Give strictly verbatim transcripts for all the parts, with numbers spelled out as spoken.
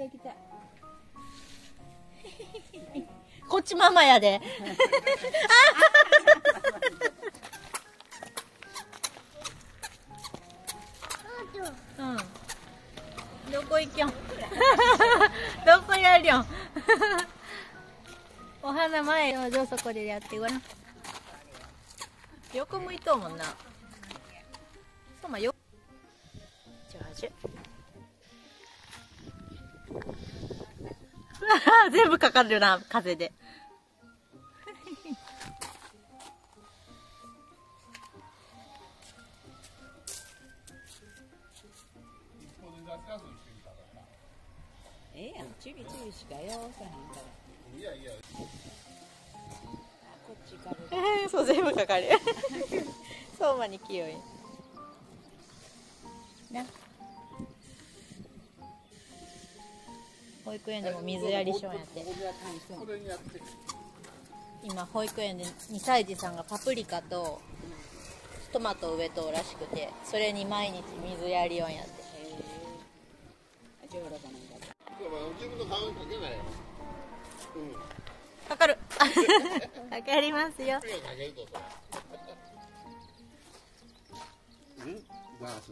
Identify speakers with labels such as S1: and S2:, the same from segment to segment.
S1: 行きたい。
S2: こっちママやで。うん。どこ行きょん。どこやりょん。お花前よ、じゃあそこでやってごらん。横向いとうもんな。そうまよ。上手。全部かかるな、風で。
S1: ええやん、ちびちびしかよさへんから。いやいや。こっちから。
S2: そう、全部かかる。そうまに清い。な。保育園でも水やりしょんやって。今保育園でにさい児さんがパプリカとトマトを植えとうらしくて、それに毎日水やりよんやって。
S3: 自分の顔にかけないよ。
S2: かかる。かかりますよ。
S3: うん、ガース。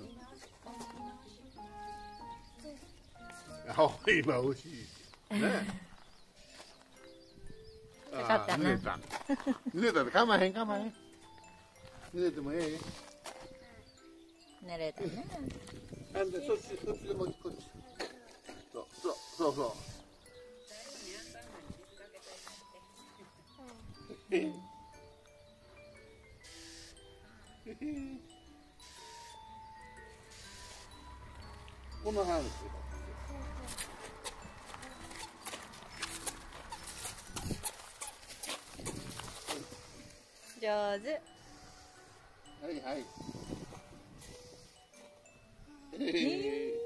S3: あ、今美味しい。ね。
S2: かかったな。
S3: 濡れた。濡れたでかまへんかまへん。濡れてもええ。
S2: 濡れたね。
S3: なんでそっちそっちでもこっち。そうそうそうそう。この花ですよ。
S2: 上手。
S3: はいはい。えー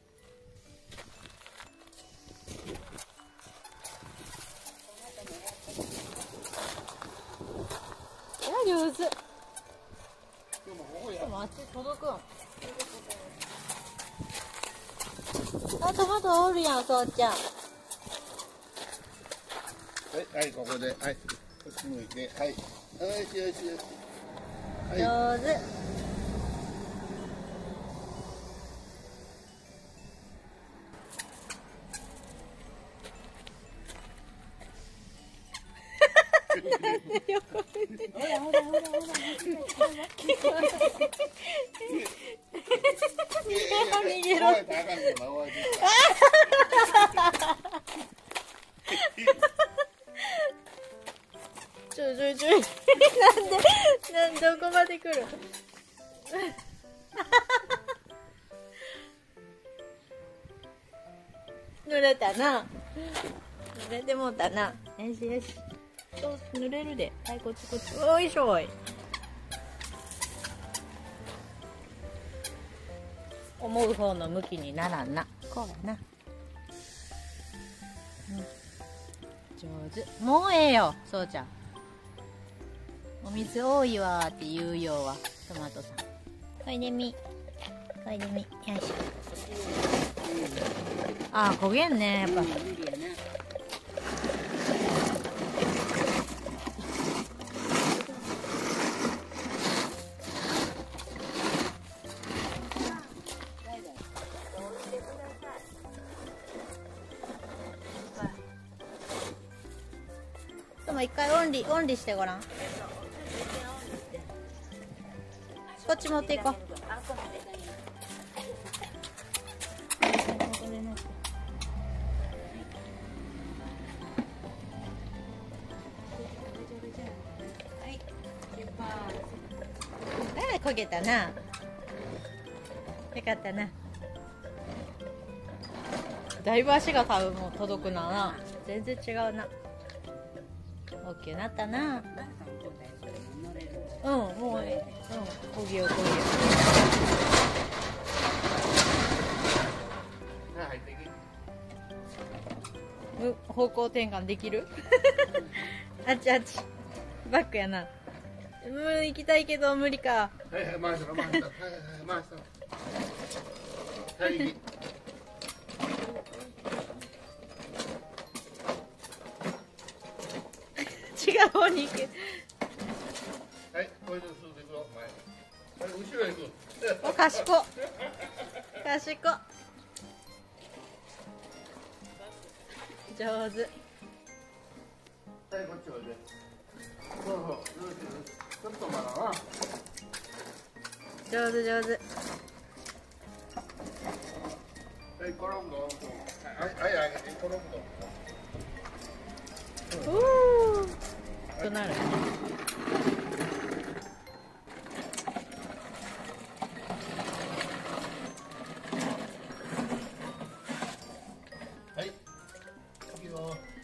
S2: 上手。でもあっち届くん。あ、トマトおるやん、そうちゃん。
S3: はいはい、ここで、はい、こっち向いて、はい、よしよしよし。はい、
S2: 上手。横見て。ほらほらほらほら。逃げろ。ちょちょちょ。なんで、なんどこまで来る。濡れたな。濡れてもうたな。よしよし。そう濡れるで。はい、こっちこっち。おいしょい。思う方の向きにならんな。こうやな。うん、上手。もうええよ、そうちゃん。お水多いわーって言うようは、トマトさん。こいでみ。こいでみ。よいしょ。あー、焦げんね、やっぱ。でも一回オンリオンリしてごらん。こっち持っていこう。ああ、焦げたな。よかったな。だいぶ足が多分もう届くな。全然違うな。オッケーなったな。うん、もうええ。うん、こぎようこぎよう。方向転換できる？あっちあっち。バックやな。うん、行きたいけど無理か。
S3: はいはい、回した回した。はいはい、回した。はい。
S2: う方に行く。
S3: はい、これで進んでいくよ、前。はい、後ろへ行く。
S2: お、賢っ。賢っ。上手。
S3: はい、こっちおいで。そうそう、よしよし。ちょっとまだな。
S2: 上手上手。
S3: はい、コロンゴ。はい、はい、あげて、コロンゴ。
S2: おお。となる。
S3: はい。いくよ。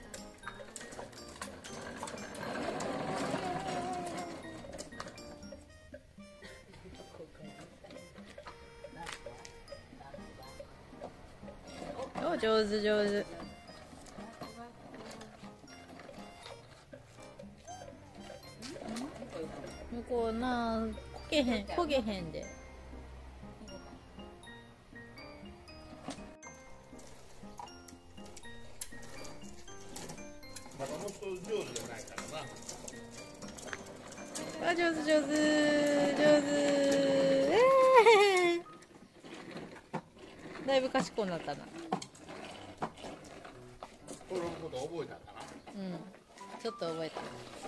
S2: お、上手上手。向こうな、こけへん、こげへんで。
S3: まだもっと上手じゃないからな。
S2: あ、上手上手上手。えー、だいぶ賢くなったな。
S3: コロンゴと覚えたかな。
S2: うん、ちょっと覚えた。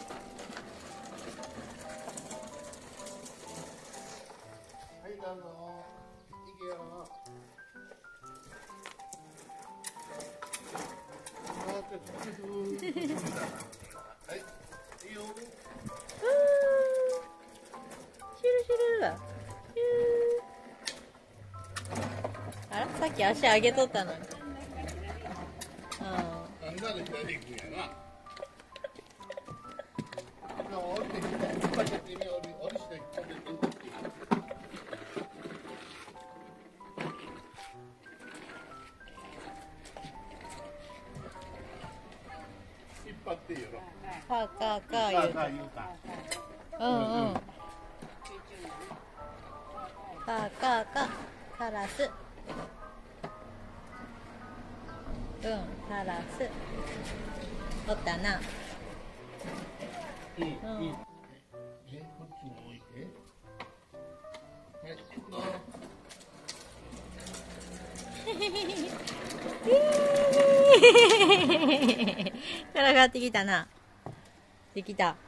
S3: はい、どうぞ。いくよ。はい、いいよ。
S2: シュルシュルだ。シュル。あら、さっき足上げとったのに。
S3: あんなの左行くんやな。降りてきて、引っ張ってみよう。降りして引っ張ってみよう。引っ張っていいよな。
S2: かかか言うと。
S3: か言うか。
S2: うんうん。かかかカラス。うん、カラス。おったな。
S3: いい、いい。
S2: うん。
S3: え、こっちも置いて。はい、行くぞ。
S2: からがってきたな。できた。